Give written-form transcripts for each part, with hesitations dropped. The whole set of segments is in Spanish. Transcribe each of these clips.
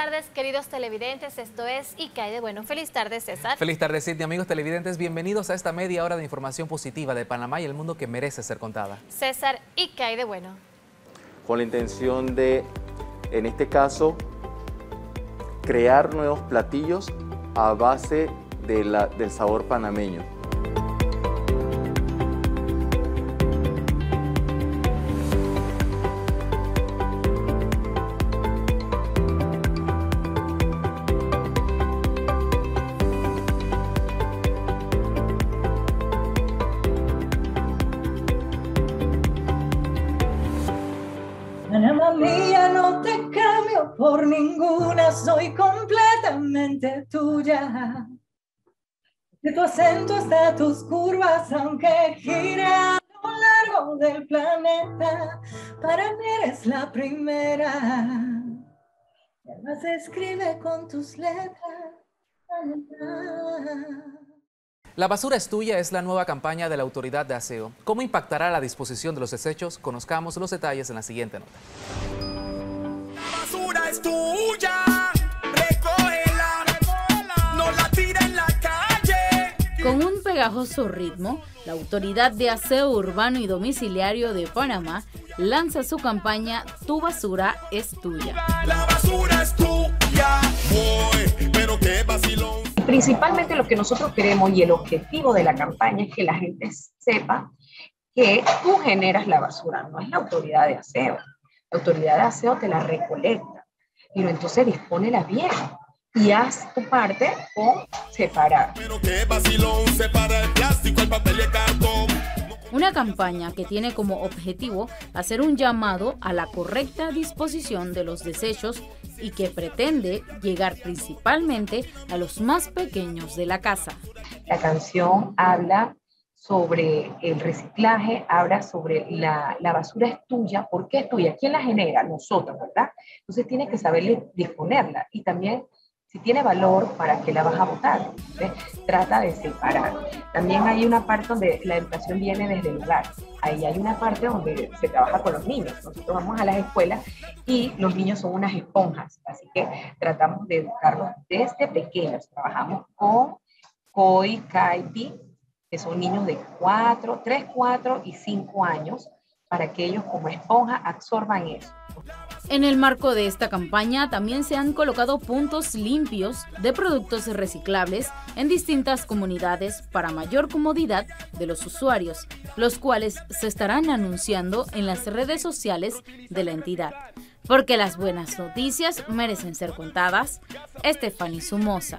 tardes, queridos televidentes. Esto es ¿Y qué hay de bueno? Feliz tarde, César. Feliz tarde, Sidney. Amigos televidentes, bienvenidos a esta media hora de información positiva de Panamá y el mundo que merece ser contada. César, ¿y qué hay de bueno? Con la intención de, en este caso, crear nuevos platillos a base del sabor panameño. Panamá mía, no te cambio por ninguna, soy completamente tuya. De tu acento hasta tus curvas, aunque gire a lo largo del planeta, para mí eres la primera. Y además se escribe con tus letras. La basura es tuya es la nueva campaña de la Autoridad de Aseo. ¿Cómo impactará la disposición de los desechos? Conozcamos los detalles en la siguiente nota. La basura es tuya, recógela, no la tires en la calle. Con un pegajoso ritmo, la Autoridad de Aseo Urbano y Domiciliario de Panamá lanza su campaña Tu basura es tuya. La basura es tuya, boy, pero qué vacilón. Principalmente lo que nosotros queremos y el objetivo de la campaña es que la gente sepa que tú generas la basura, no es la autoridad de aseo. La autoridad de aseo te la recolecta, pero entonces dispónela bien y haz tu parte con separar. Pero qué vacilón, separa el plástico, el papel y el cartón. Una campaña que tiene como objetivo hacer un llamado a la correcta disposición de los desechos y que pretende llegar principalmente a los más pequeños de la casa. La canción habla sobre el reciclaje, habla sobre la basura es tuya. ¿Por qué es tuya? ¿Quién la genera? Nosotros, ¿verdad? Entonces tienes que saber disponerla y también si tiene valor, ¿para qué la vas a botar? ¿Ves? Trata de separar. También hay una parte donde la educación viene desde el hogar. Ahí hay una parte donde se trabaja con los niños. Nosotros vamos a las escuelas y los niños son unas esponjas. Así que tratamos de educarlos desde pequeños. Trabajamos con COI, CAIPI, que son niños de 3, 4 y 5 años, para que ellos como esponja absorban eso. En el marco de esta campaña también se han colocado puntos limpios de productos reciclables en distintas comunidades para mayor comodidad de los usuarios, los cuales se estarán anunciando en las redes sociales de la entidad. Porque las buenas noticias merecen ser contadas. Estefany Somoza.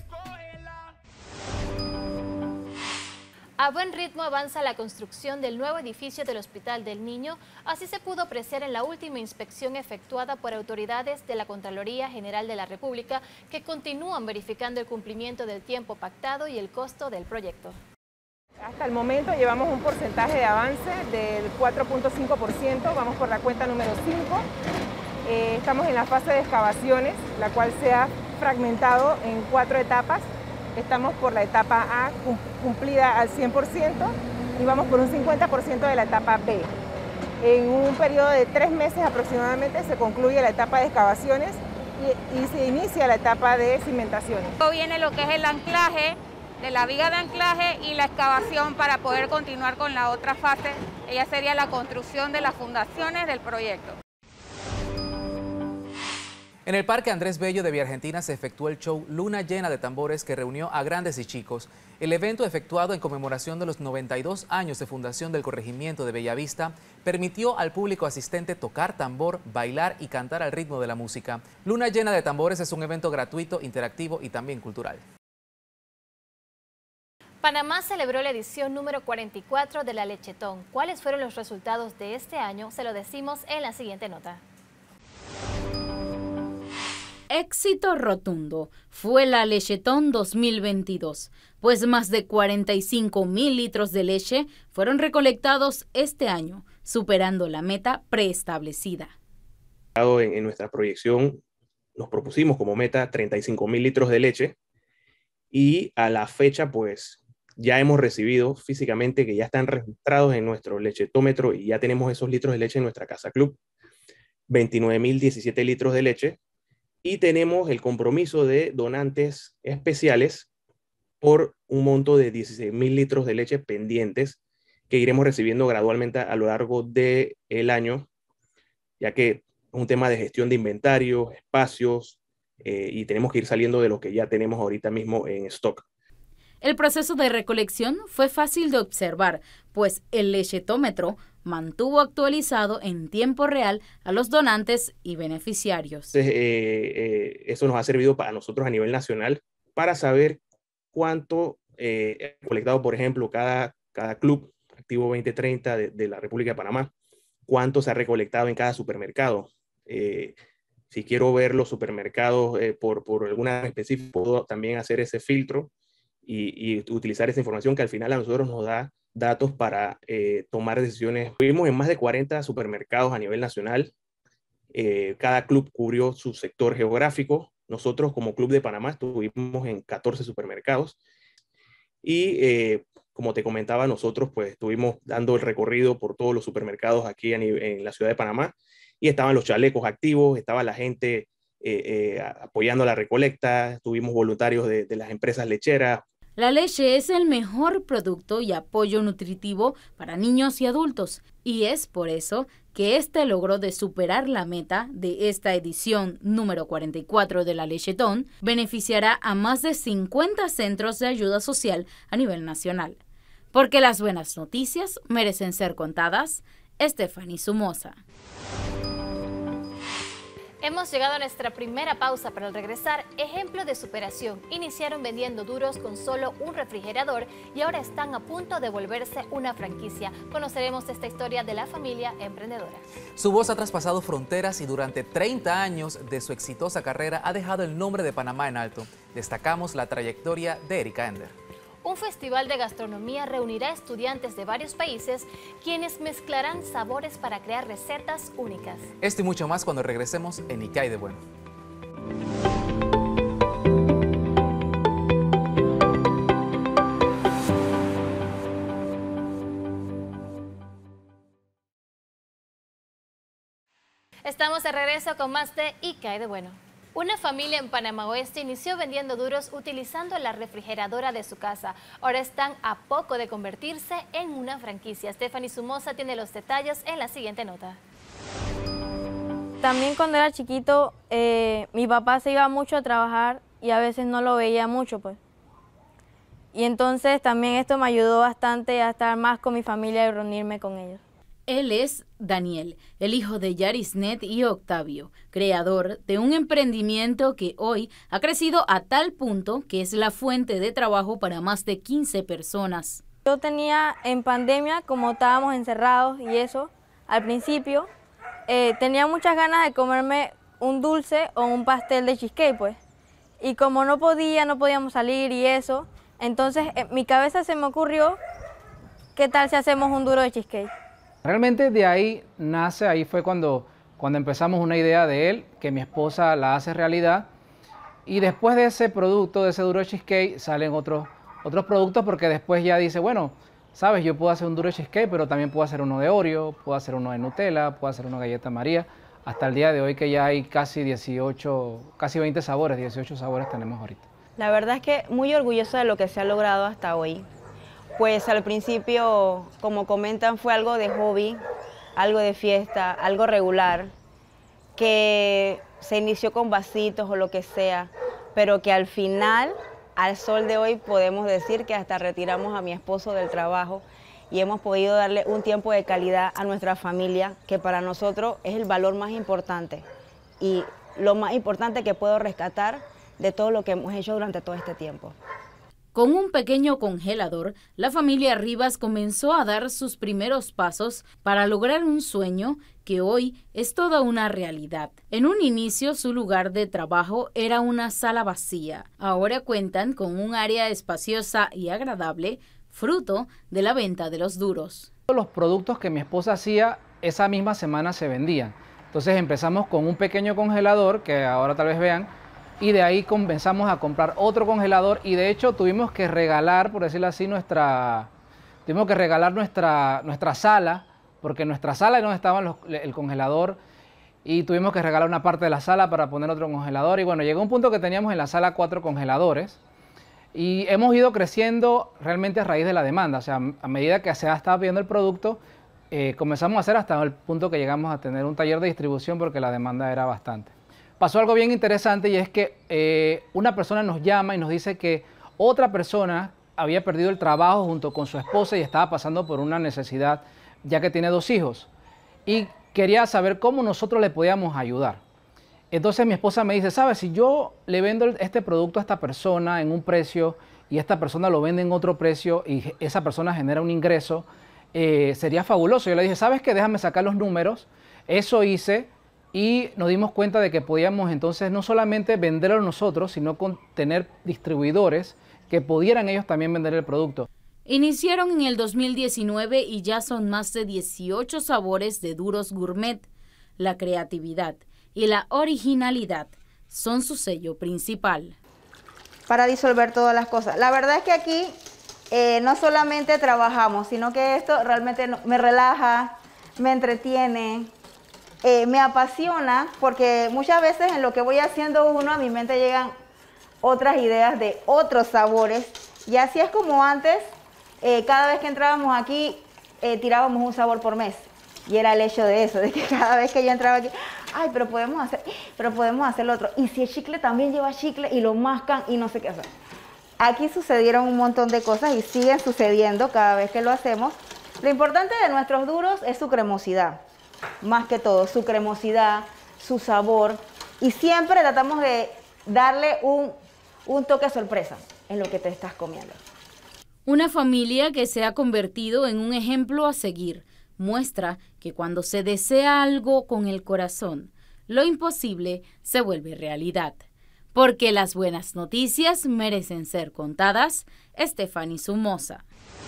A buen ritmo avanza la construcción del nuevo edificio del Hospital del Niño, así se pudo apreciar en la última inspección efectuada por autoridades de la Contraloría General de la República, que continúan verificando el cumplimiento del tiempo pactado y el costo del proyecto. Hasta el momento llevamos un porcentaje de avance del 4.5%, vamos por la cuenta número 5. Estamos en la fase de excavaciones, la cual se ha fragmentado en 4 etapas. Estamos por la etapa A cumplida al 100% y vamos por un 50% de la etapa B. En un periodo de 3 meses aproximadamente se concluye la etapa de excavaciones y se inicia la etapa de cimentaciones. Luego viene lo que es el anclaje, de la viga de anclaje y la excavación para poder continuar con la otra fase. Ella sería la construcción de las fundaciones del proyecto. En el Parque Andrés Bello de Villa Argentina se efectuó el show Luna Llena de Tambores, que reunió a grandes y chicos. El evento, efectuado en conmemoración de los 92 años de fundación del corregimiento de Bellavista, permitió al público asistente tocar tambor, bailar y cantar al ritmo de la música. Luna Llena de Tambores es un evento gratuito, interactivo y también cultural. Panamá celebró la edición número 44 de la Lechetón. ¿Cuáles fueron los resultados de este año? Se lo decimos en la siguiente nota. Éxito rotundo fue la Lechetón 2022, pues más de 45.000 litros de leche fueron recolectados este año, superando la meta preestablecida. En nuestra proyección nos propusimos como meta 35.000 litros de leche y a la fecha pues ya hemos recibido físicamente, que ya están registrados en nuestro lechetómetro y ya tenemos esos litros de leche en nuestra casa club, 29.017 litros de leche, y tenemos el compromiso de donantes especiales por un monto de 16.000 litros de leche pendientes que iremos recibiendo gradualmente a lo largo del año, ya que es un tema de gestión de inventarios, espacios, y tenemos que ir saliendo de lo que ya tenemos ahorita mismo en stock. El proceso de recolección fue fácil de observar, pues el lechetómetro mantuvo actualizado en tiempo real a los donantes y beneficiarios. Entonces, eso nos ha servido para nosotros a nivel nacional para saber cuánto ha colectado, por ejemplo, cada club activo 2030 de la República de Panamá, cuánto se ha recolectado en cada supermercado. Si quiero ver los supermercados por alguna específica, puedo también hacer ese filtro y utilizar esa información que al final a nosotros nos da datos para tomar decisiones. Estuvimos en más de 40 supermercados a nivel nacional. Cada club cubrió su sector geográfico. Nosotros como Club de Panamá estuvimos en 14 supermercados y como te comentaba, nosotros pues estuvimos dando el recorrido por todos los supermercados aquí en la ciudad de Panamá y estaban los chalecos activos, estaba la gente apoyando la recolecta, tuvimos voluntarios de las empresas lecheras. La leche es el mejor producto y apoyo nutritivo para niños y adultos, y es por eso que este logro de superar la meta de esta edición número 44 de la Lechetón beneficiará a más de 50 centros de ayuda social a nivel nacional. Porque las buenas noticias merecen ser contadas. Stephanie Somoza. Hemos llegado a nuestra primera pausa, pero al regresar, ejemplo de superación. Iniciaron vendiendo duros con solo un refrigerador y ahora están a punto de volverse una franquicia. Conoceremos esta historia de la familia emprendedora. Su voz ha traspasado fronteras y durante 30 años de su exitosa carrera ha dejado el nombre de Panamá en alto. Destacamos la trayectoria de Erika Ender. Un festival de gastronomía reunirá estudiantes de varios países quienes mezclarán sabores para crear recetas únicas. Esto y mucho más cuando regresemos en ¿Y qué hay de bueno? Estamos de regreso con más de ¿Y qué hay de bueno? Una familia en Panamá Oeste inició vendiendo duros utilizando la refrigeradora de su casa. Ahora están a poco de convertirse en una franquicia. Stephanie Somoza tiene los detalles en la siguiente nota. También cuando era chiquito, mi papá se iba mucho a trabajar y a veces no lo veía mucho, pues. Y entonces también esto me ayudó bastante a estar más con mi familia y reunirme con ellos. Él es Daniel, el hijo de Yarisnet y Octavio, creador de un emprendimiento que hoy ha crecido a tal punto que es la fuente de trabajo para más de 15 personas. Yo tenía en pandemia, como estábamos encerrados y eso, al principio, tenía muchas ganas de comerme un dulce o un pastel de cheesecake, pues. Y como no podíamos salir y eso, entonces en mi cabeza se me ocurrió, ¿qué tal si hacemos un duro de cheesecake? Realmente de ahí nace, ahí fue cuando empezamos una idea de él, que mi esposa la hace realidad. Y después de ese producto, de ese duro cheesecake, salen otros productos porque después ya dice, bueno, sabes, yo puedo hacer un duro cheesecake, pero también puedo hacer uno de Oreo, puedo hacer uno de Nutella, puedo hacer uno de galleta María. Hasta el día de hoy que ya hay casi 20 sabores, 18 sabores tenemos ahorita. La verdad es que muy orgullosa de lo que se ha logrado hasta hoy. Pues al principio, como comentan, fue algo de hobby, algo de fiesta, algo regular, que se inició con vasitos o lo que sea, pero que al final, al sol de hoy, podemos decir que hasta retiramos a mi esposo del trabajo y hemos podido darle un tiempo de calidad a nuestra familia, que para nosotros es el valor más importante y lo más importante que puedo rescatar de todo lo que hemos hecho durante todo este tiempo. Con un pequeño congelador, la familia Rivas comenzó a dar sus primeros pasos para lograr un sueño que hoy es toda una realidad. En un inicio, su lugar de trabajo era una sala vacía. Ahora cuentan con un área espaciosa y agradable, fruto de la venta de los duros. Los productos que mi esposa hacía, esa misma semana se vendían. Entonces empezamos con un pequeño congelador, que ahora tal vez vean, y de ahí comenzamos a comprar otro congelador y de hecho tuvimos que regalar, por decirlo así, nuestra sala, porque en nuestra sala es donde estaba el congelador y tuvimos que regalar una parte de la sala para poner otro congelador. Y bueno, llegó un punto que teníamos en la sala 4 congeladores y hemos ido creciendo realmente a raíz de la demanda. O sea, a medida que se estaba pidiendo el producto, comenzamos a hacer hasta el punto que llegamos a tener un taller de distribución porque la demanda era bastante. Pasó algo bien interesante y es que una persona nos llama y nos dice que otra persona había perdido el trabajo junto con su esposa y estaba pasando por una necesidad ya que tiene 2 hijos y quería saber cómo nosotros le podíamos ayudar. Entonces mi esposa me dice, ¿sabes? Si yo le vendo este producto a esta persona en un precio y esta persona lo vende en otro precio y esa persona genera un ingreso, sería fabuloso. Yo le dije, ¿sabes qué? Déjame sacar los números. Eso hice y nos dimos cuenta de que podíamos entonces no solamente venderlo nosotros, sino con tener distribuidores que pudieran ellos también vender el producto. Iniciaron en el 2019 y ya son más de 18 sabores de duros gourmet. La creatividad y la originalidad son su sello principal. Para disolver todas las cosas. La verdad es que aquí no solamente trabajamos, sino que esto realmente me relaja, me entretiene, me apasiona, porque muchas veces en lo que voy haciendo a mi mente llegan otras ideas de otros sabores. Y así es como antes, cada vez que entrábamos aquí, tirábamos un sabor por mes. Y era el hecho de eso, de que cada vez que yo entraba aquí, ay, pero podemos hacer lo otro. Y si el chicle también lleva chicle y lo mascan y no sé qué hacer. Aquí sucedieron un montón de cosas y siguen sucediendo cada vez que lo hacemos. Lo importante de nuestros duros es su cremosidad. Más que todo, su cremosidad, su sabor. Y siempre tratamos de darle un toque sorpresa en lo que te estás comiendo. Una familia que se ha convertido en un ejemplo a seguir. Muestra que cuando se desea algo con el corazón, lo imposible se vuelve realidad. Porque las buenas noticias merecen ser contadas. Stephanie Somoza.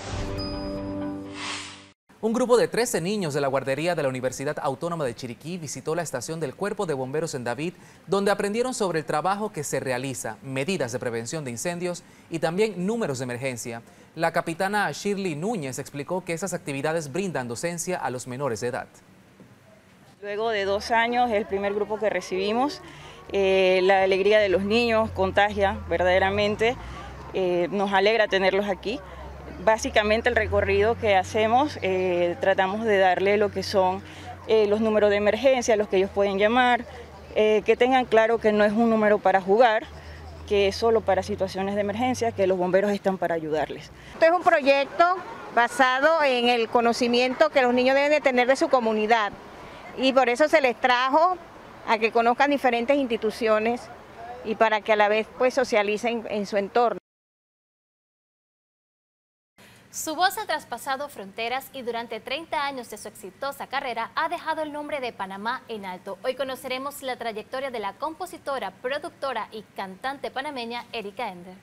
Un grupo de 13 niños de la guardería de la Universidad Autónoma de Chiriquí visitó la estación del Cuerpo de Bomberos en David, donde aprendieron sobre el trabajo que se realiza, medidas de prevención de incendios y también números de emergencia. La capitana Shirley Núñez explicó que esas actividades brindan docencia a los menores de edad. Luego de 2 años, el primer grupo que recibimos, la alegría de los niños contagia verdaderamente, nos alegra tenerlos aquí. Básicamente el recorrido que hacemos, tratamos de darle lo que son los números de emergencia, los que ellos pueden llamar, que tengan claro que no es un número para jugar, que es solo para situaciones de emergencia, que los bomberos están para ayudarles. Este es un proyecto basado en el conocimiento que los niños deben de tener de su comunidad y por eso se les trajo a que conozcan diferentes instituciones y para que a la vez pues socialicen en su entorno. Su voz ha traspasado fronteras y durante 30 años de su exitosa carrera ha dejado el nombre de Panamá en alto. Hoy conoceremos la trayectoria de la compositora, productora y cantante panameña Erika Ender.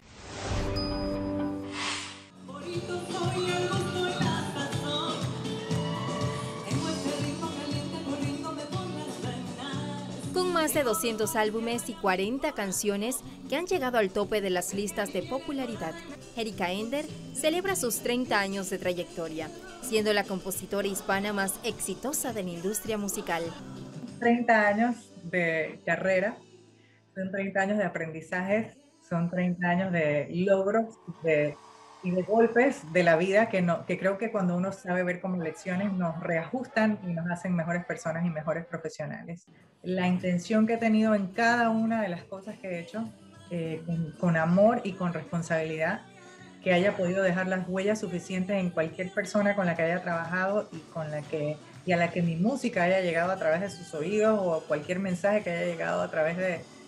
Con más de 200 álbumes y 40 canciones que han llegado al tope de las listas de popularidad, Erika Ender celebra sus 30 años de trayectoria, siendo la compositora hispana más exitosa de la industria musical. 30 años de carrera, son 30 años de aprendizajes, son 30 años de logros y de golpes de la vida que creo que cuando uno sabe ver como lecciones nos reajustan y nos hacen mejores personas y mejores profesionales. La intención que he tenido en cada una de las cosas que he hecho, con amor y con responsabilidad, que haya podido dejar las huellas suficientes en cualquier persona con la que haya trabajado y a la que mi música haya llegado a través de sus oídos o cualquier mensaje que haya llegado a través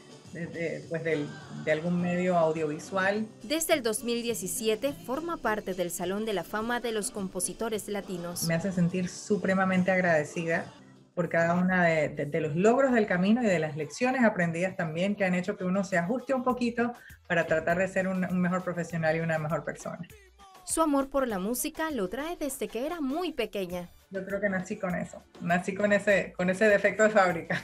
de algún medio audiovisual. Desde el 2017 forma parte del Salón de la Fama de los Compositores Latinos. Me hace sentir supremamente agradecida por cada una de los logros del camino y de las lecciones aprendidas también que han hecho que uno se ajuste un poquito para tratar de ser un mejor profesional y una mejor persona. Su amor por la música lo trae desde que era muy pequeña. Yo creo que nací con eso, nací con ese defecto de fábrica.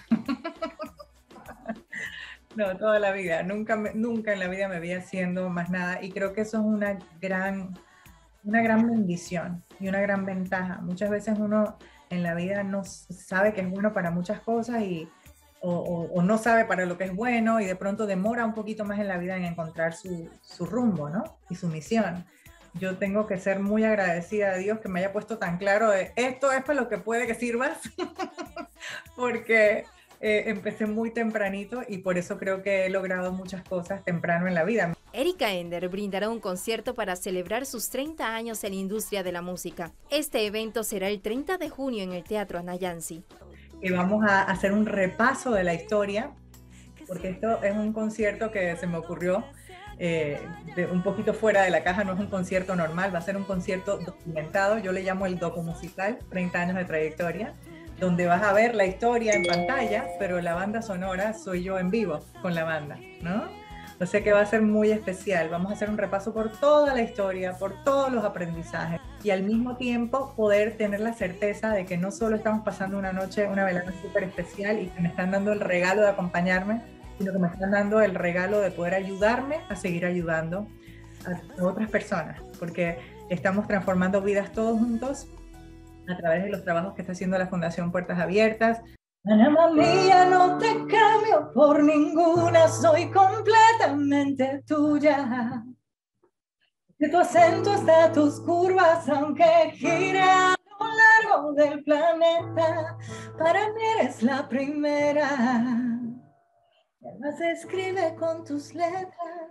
No, toda la vida, nunca en la vida me vi haciendo más nada y creo que eso es una gran una gran bendición y una gran ventaja. Muchas veces uno en la vida no sabe que es bueno para muchas cosas o no sabe para lo que es bueno, y de pronto demora un poquito más en la vida en encontrar su rumbo, ¿no? Y su misión. Yo tengo que ser muy agradecida a Dios que me haya puesto tan claro de esto es para lo que puede que sirvas, porque empecé muy tempranito y por eso creo que he logrado muchas cosas temprano en la vida. Erika Ender brindará un concierto para celebrar sus 30 años en la industria de la música. Este evento será el 30 de junio en el Teatro Anayansi. Y vamos a hacer un repaso de la historia, porque esto es un concierto que se me ocurrió un poquito fuera de la caja, no es un concierto normal, va a ser un concierto documentado, yo le llamo el docu musical, 30 años de trayectoria, donde vas a ver la historia en pantalla, pero la banda sonora soy yo en vivo con la banda, ¿no? O sea que va a ser muy especial. Vamos a hacer un repaso por toda la historia, por todos los aprendizajes y al mismo tiempo poder tener la certeza de que no solo estamos pasando una noche, una velada súper especial y que me están dando el regalo de acompañarme, sino que me están dando el regalo de poder ayudarme a seguir ayudando a otras personas, porque estamos transformando vidas todos juntos a través de los trabajos que está haciendo la Fundación Puertas Abiertas. Panamá mía, no te cambio por ninguna, soy completamente tuya. De tu acento hasta tus curvas, aunque gire a lo largo del planeta, para mí eres la primera. Y además se escribe con tus letras.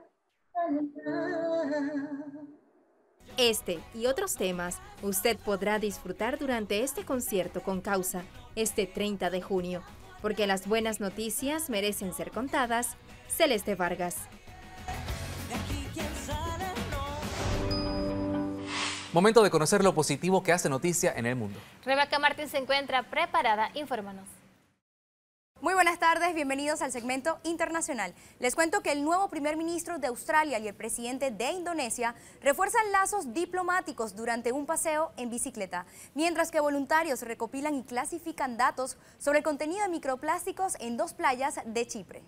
Este y otros temas usted podrá disfrutar durante este concierto con Causa este 30 de junio, porque las buenas noticias merecen ser contadas. Celeste Vargas. Momento de conocer lo positivo que hace noticia en el mundo. Rebeca Martín se encuentra preparada. Infórmanos. Muy buenas tardes, bienvenidos al segmento internacional. Les cuento que el nuevo primer ministro de Australia y el presidente de Indonesia refuerzan lazos diplomáticos durante un paseo en bicicleta, mientras que voluntarios recopilan y clasifican datos sobre el contenido de microplásticos en 2 playas de Chipre.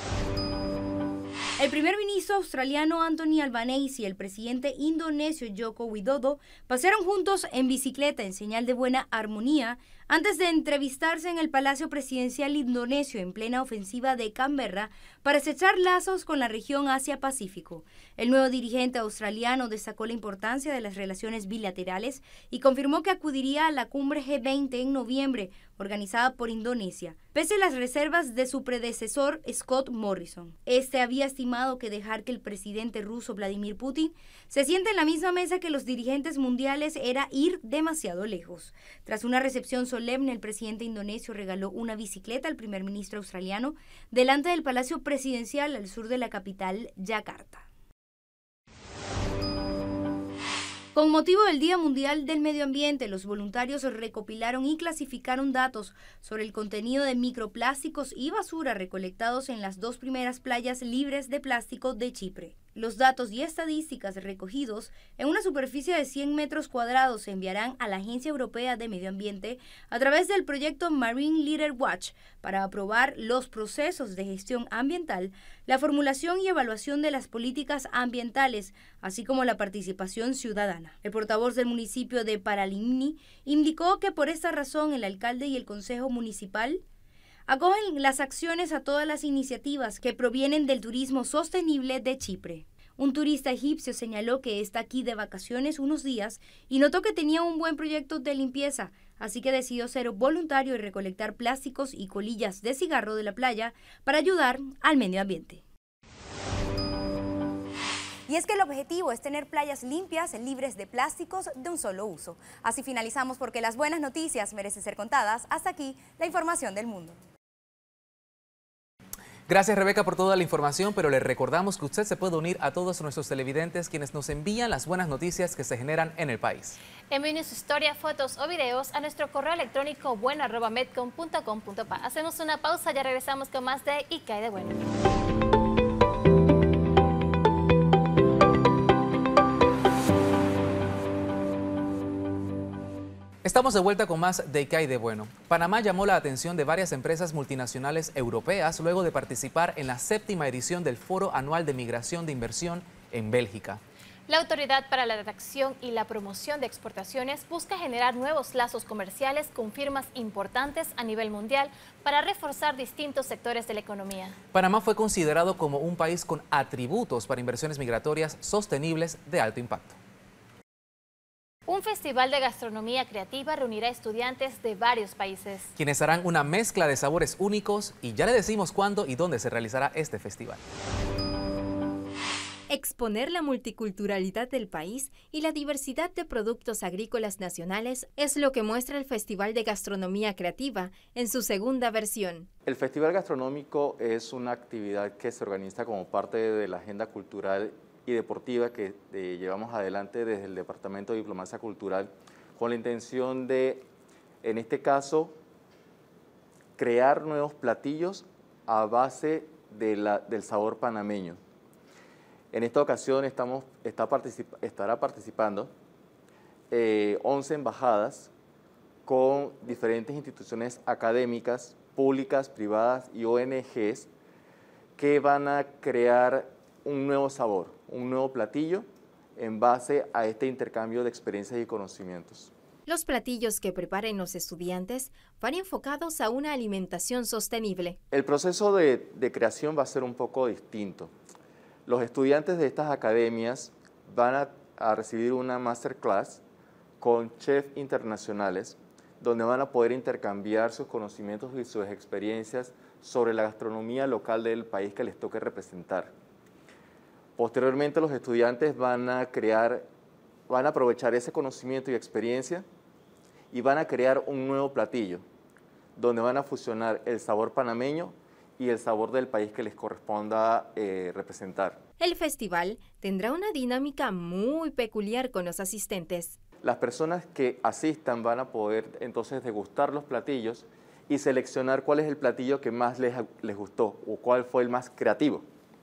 El primer ministro australiano Anthony Albanese y el presidente indonesio Joko Widodo pasearon juntos en bicicleta en señal de buena armonía antes de entrevistarse en el Palacio Presidencial indonesio en plena ofensiva de Canberra para estrechar lazos con la región Asia-Pacífico. El nuevo dirigente australiano destacó la importancia de las relaciones bilaterales y confirmó que acudiría a la cumbre G20 en noviembre, organizada por Indonesia, pese a las reservas de su predecesor Scott Morrison. Este había estimado que dejar que el presidente ruso Vladimir Putin se siente en la misma mesa que los dirigentes mundiales era ir demasiado lejos. Tras una recepción solemne, el presidente indonesio regaló una bicicleta al primer ministro australiano delante del Palacio Presidencial al sur de la capital, Yakarta. Con motivo del Día Mundial del Medio Ambiente, los voluntarios recopilaron y clasificaron datos sobre el contenido de microplásticos y basura recolectados en las 2 primeras playas libres de plástico de Chipre. Los datos y estadísticas recogidos en una superficie de 100 metros cuadrados se enviarán a la Agencia Europea de Medio Ambiente a través del proyecto Marine Litter Watch para aprobar los procesos de gestión ambiental, la formulación y evaluación de las políticas ambientales, así como la participación ciudadana. El portavoz del municipio de Paralimni indicó que por esta razón el alcalde y el consejo municipal acogen las acciones a todas las iniciativas que provienen del turismo sostenible de Chipre. Un turista egipcio señaló que está aquí de vacaciones unos días y notó que tenía un buen proyecto de limpieza, así que decidió ser voluntario y recolectar plásticos y colillas de cigarro de la playa para ayudar al medio ambiente. Y es que el objetivo es tener playas limpias, libres de plásticos de un solo uso. Así finalizamos porque las buenas noticias merecen ser contadas. Hasta aquí la información del mundo. Gracias, Rebeca, por toda la información, pero le recordamos que usted se puede unir a todos nuestros televidentes quienes nos envían las buenas noticias que se generan en el país. Envíenos su historia, fotos o videos a nuestro correo electrónico bueno@medcom.com.pa. Hacemos una pausa, ya regresamos con más de ¿Y qué hay de bueno? Estamos de vuelta con más de ¿Qué hay de bueno? Panamá llamó la atención de varias empresas multinacionales europeas luego de participar en la 7ª edición del Foro Anual de Migración de Inversión en Bélgica. La Autoridad para la Atracción y la Promoción de Exportaciones busca generar nuevos lazos comerciales con firmas importantes a nivel mundial para reforzar distintos sectores de la economía. Panamá fue considerado como un país con atributos para inversiones migratorias sostenibles de alto impacto. Un festival de gastronomía creativa reunirá estudiantes de varios países, quienes harán una mezcla de sabores únicos, y ya le decimos cuándo y dónde se realizará este festival. Exponer la multiculturalidad del país y la diversidad de productos agrícolas nacionales es lo que muestra el Festival de Gastronomía Creativa en su segunda versión. El Festival Gastronómico es una actividad que se organiza como parte de la agenda cultural y deportiva que llevamos adelante desde el Departamento de Diplomacia Cultural, con la intención de, en este caso, crear nuevos platillos a base del sabor panameño. En esta ocasión estará participando 11 embajadas con diferentes instituciones académicas, públicas, privadas y ONGs que van a crear un nuevo sabor, un nuevo platillo en base a este intercambio de experiencias y conocimientos. Los platillos que preparen los estudiantes van enfocados a una alimentación sostenible. El proceso de creación va a ser un poco distinto. Los estudiantes de estas academias van a recibir una masterclass con chefs internacionales, donde van a poder intercambiar sus conocimientos y sus experiencias sobre la gastronomía local del país que les toque representar. Posteriormente, los estudiantes van a aprovechar ese conocimiento y experiencia y van a crear un nuevo platillo, donde van a fusionar el sabor panameño y el sabor del país que les corresponda representar. El festival tendrá una dinámica muy peculiar con los asistentes. Las personas que asistan van a poder entonces degustar los platillos y seleccionar cuál es el platillo que más les gustó o cuál fue el más creativo.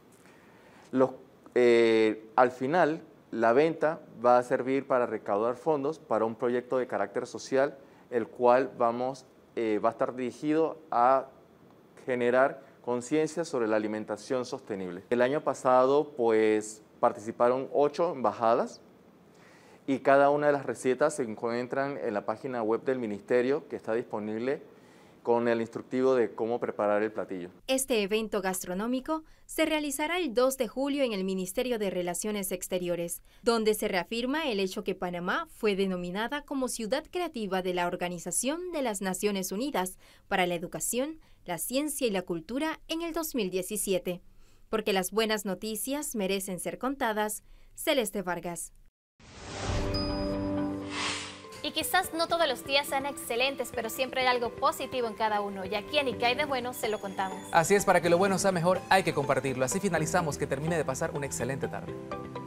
Al final, la venta va a servir para recaudar fondos para un proyecto de carácter social, el cual va a estar dirigido a generar conciencia sobre la alimentación sostenible. El año pasado, pues, participaron 8 embajadas y cada una de las recetas se encuentran en la página web del Ministerio, que está disponible con el instructivo de cómo preparar el platillo. Este evento gastronómico se realizará el 2 de julio en el Ministerio de Relaciones Exteriores, donde se reafirma el hecho que Panamá fue denominada como Ciudad Creativa de la Organización de las Naciones Unidas para la Educación, la Ciencia y la Cultura en el 2017. Porque las buenas noticias merecen ser contadas. Celeste Vargas. Y quizás no todos los días sean excelentes, pero siempre hay algo positivo en cada uno. Y aquí en ¿Y qué hay de bueno? Se lo contamos. Así es, para que lo bueno sea mejor hay que compartirlo. Así finalizamos. Que termine de pasar una excelente tarde.